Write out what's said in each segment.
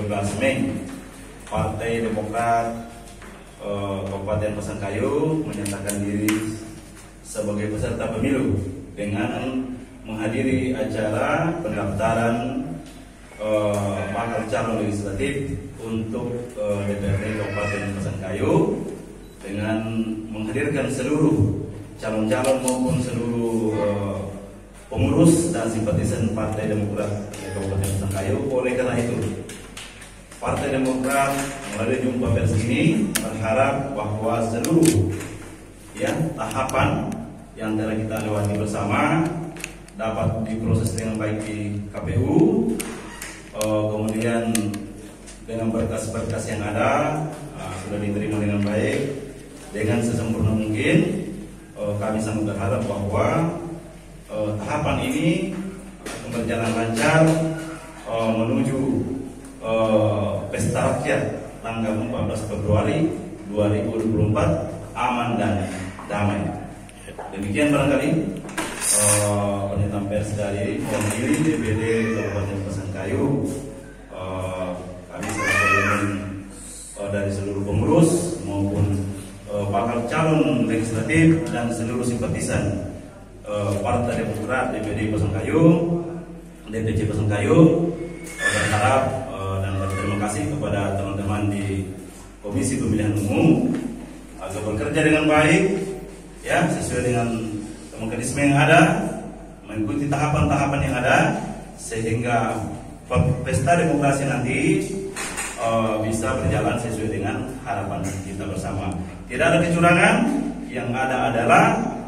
12 Mei, Partai Demokrat Kabupaten Pasangkayu menyatakan diri sebagai peserta pemilu dengan menghadiri acara pendaftaran bakal calon legislatif untuk DPRD Kabupaten Pasangkayu dengan menghadirkan seluruh calon-calon maupun seluruh pengurus dan simpatisan Partai Demokrat Kabupaten Pasangkayu. Oleh karena itu, Partai Demokrat melalui jumpa pers ini berharap bahwa seluruh tahapan yang telah kita lewati bersama dapat diproses dengan baik di KPU, kemudian dengan berkas-berkas yang ada sudah diterima dengan baik, dengan sesempurna mungkin. Kami sangat berharap bahwa tahapan ini akan berjalan lancar menuju pesta rakyat tanggal 14 Februari 2024 aman dan damai. Demikian barangkali pernyataan pers dari mewakili DPD Kabupaten Pasangkayu. Kami selaku dari seluruh pengurus maupun bakal calon legislatif dan seluruh simpatisan Partai Demokrat DPD Pasangkayu, DPC Pasangkayu berharap dan berterima kasih kepada teman-teman di Komisi Pemilihan Umum agar bekerja dengan baik, sesuai dengan mekanisme yang ada, mengikuti tahapan-tahapan yang ada, sehingga pesta demokrasi nanti bisa berjalan sesuai dengan harapan kita bersama. Tidak ada kecurangan, yang ada adalah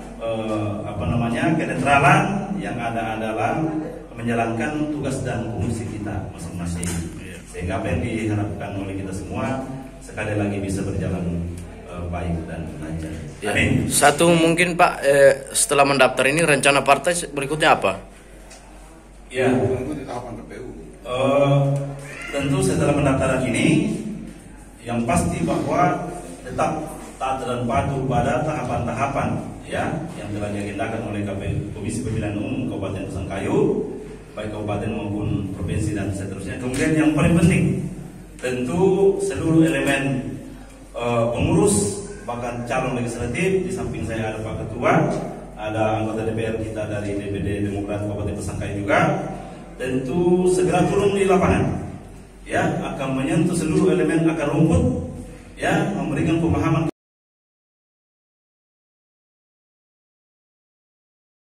kenetralan, yang ada adalah menjalankan tugas dan fungsi kita masing-masing, sehingga apa yang diharapkan oleh kita semua sekali lagi bisa berjalan baik dan lancar. Amin. Satu mungkin Pak, setelah mendaftar ini rencana partai berikutnya apa? Ya, mengikuti tahapan KPU. Tentu setelah pendaftaran ini, yang pasti bahwa tetap taat dan patuh pada tahapan-tahapan yang telah diagendakan oleh Komisi Pemilihan Umum Kabupaten Pasangkayu, baik kabupaten maupun provinsi dan seterusnya. Kemudian yang paling penting, tentu seluruh elemen pengurus bakal calon legislatif, di samping saya ada Pak Ketua, ada anggota DPR kita dari DPD Demokrat Kabupaten Pasangkayu juga, tentu segera turun di lapangan, akan menyentuh seluruh elemen akar rumput, memberikan pemahaman